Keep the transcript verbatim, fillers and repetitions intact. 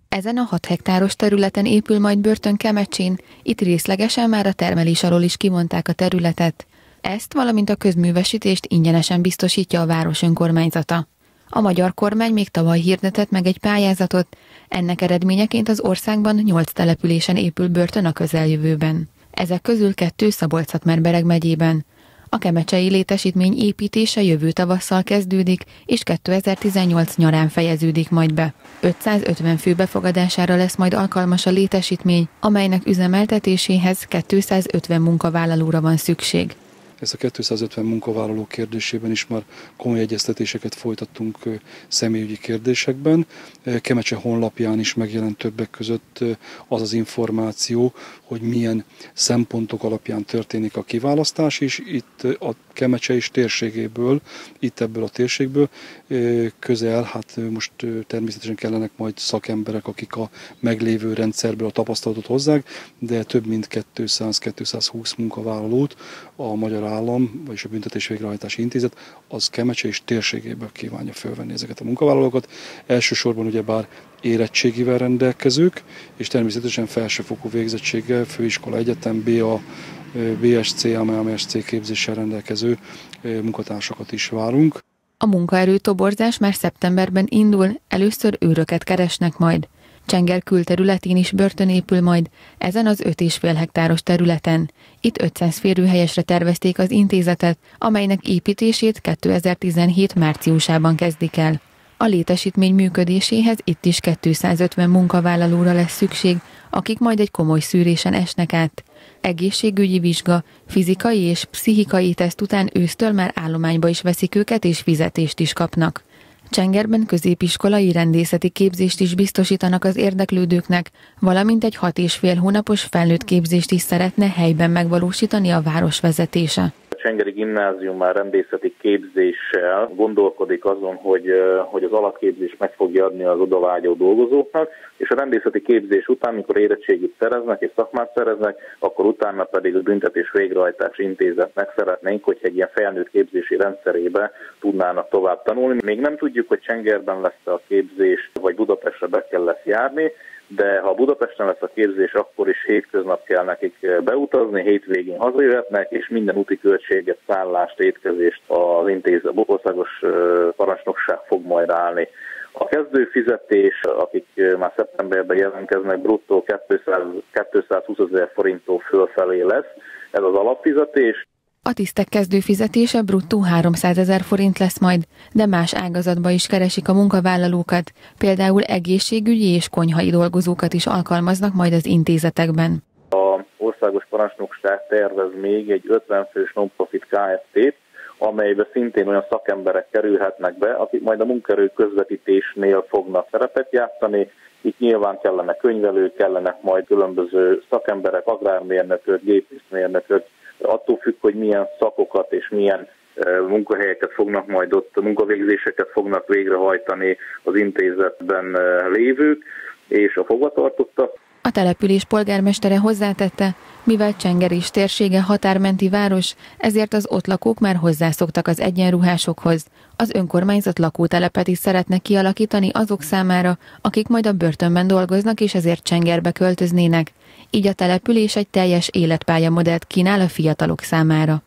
Ezen a hat hektáros területen épül majd börtön Kemecsén, itt részlegesen már a termelés alól is kimondták a területet. Ezt, valamint a közművesítést ingyenesen biztosítja a város önkormányzata. A magyar kormány még tavaly hirdetett meg egy pályázatot, ennek eredményeként az országban nyolc településen épül börtön a közeljövőben. Ezek közül kettő Szabolcs-Szatmár-Bereg megyében. A kemecsei létesítmény építése jövő tavasszal kezdődik, és kétezer-tizennyolc nyarán fejeződik majd be. ötszázötven fő befogadására lesz majd alkalmas a létesítmény, amelynek üzemeltetéséhez kétszázötven munkavállalóra van szükség. Ezt a kétszázötven munkavállaló kérdésében is már komoly egyeztetéseket folytattunk személyügyi kérdésekben. Kemecse honlapján is megjelent többek között az az információ, hogy milyen szempontok alapján történik a kiválasztás, és itt a Kemecse és térségéből, itt ebből a térségből közel, hát most természetesen kellenek majd szakemberek, akik a meglévő rendszerből a tapasztalatot hozzák, de több mint kétszáz-kétszázhúsz munkavállalót a Magyar Állam, vagyis a Büntetés Végrehajtási Intézet az Kemecse és térségéből kívánja fölvenni ezeket a munkavállalókat. Elsősorban ugyebár érettségivel rendelkezők, és természetesen felsőfokú végzettséggel, főiskola, egyetem, bé á, bé es cé, em em es cé képzéssel rendelkező munkatársakat is várunk. A munkaerő toborzás már szeptemberben indul, először őröket keresnek majd. Csenger külterületén is börtön épül majd, ezen az öt és fél hektáros területen. Itt ötszáz férőhelyesre tervezték az intézetet, amelynek építését kétezer-tizenhét márciusában kezdik el. A létesítmény működéséhez itt is kétszázötven munkavállalóra lesz szükség, akik majd egy komoly szűrésen esnek át. Egészségügyi vizsga, fizikai és pszichikai teszt után ősztől már állományba is veszik őket és fizetést is kapnak. Csengerben középiskolai rendészeti képzést is biztosítanak az érdeklődőknek, valamint egy hat és fél hónapos felnőtt képzést is szeretne helyben megvalósítani a város vezetése. A Csengeri Gimnázium már rendészeti képzéssel gondolkodik azon, hogy, hogy az alapképzést meg fogja adni az odavágyó dolgozóknak, és a rendészeti képzés után, mikor érettségit szereznek és szakmát szereznek, akkor utána pedig a Büntetés Végrehajtási Intézetnek szeretnénk, hogy egy ilyen felnőtt képzési rendszerébe tudnának tovább tanulni. Még nem tudjuk, hogy Csengerben lesz a képzés, vagy Budapestre be kell lesz járni, de ha Budapesten lesz a képzés, akkor is hétköznap kell nekik beutazni, hétvégén hazajöhetnek, és minden úti költséget, szállást, étkezést az intézet, országos parancsnokság fog majd állni. A kezdőfizetés, akik már szeptemberben jelentkeznek, bruttó kétszázhúsz forinttól fölfelé lesz, ez az alapfizetés. A tisztek kezdőfizetése bruttó háromszázezer forint lesz majd, de más ágazatba is keresik a munkavállalókat, például egészségügyi és konyhai dolgozókat is alkalmaznak majd az intézetekben. A országos parancsnokság tervez még egy ötven fős non-profit ká ef té-t, amelybe szintén olyan szakemberek kerülhetnek be, akik majd a munkaerő közvetítésnél fognak szerepet játszani. Itt nyilván kellene könyvelők, kellenek majd különböző szakemberek, agrármérnökök, gépészmérnökök, attól függ, hogy milyen szakokat és milyen munkahelyeket fognak majd ott, munkavégzéseket fognak végrehajtani az intézetben lévők és a fogvatartottak. A település polgármestere hozzátette, mivel Csenger és térsége határmenti város, ezért az ott lakók már hozzászoktak az egyenruhásokhoz. Az önkormányzat lakótelepet is szeretne kialakítani azok számára, akik majd a börtönben dolgoznak és ezért Csengerbe költöznének. Így a település egy teljes életpályamodellt kínál a fiatalok számára.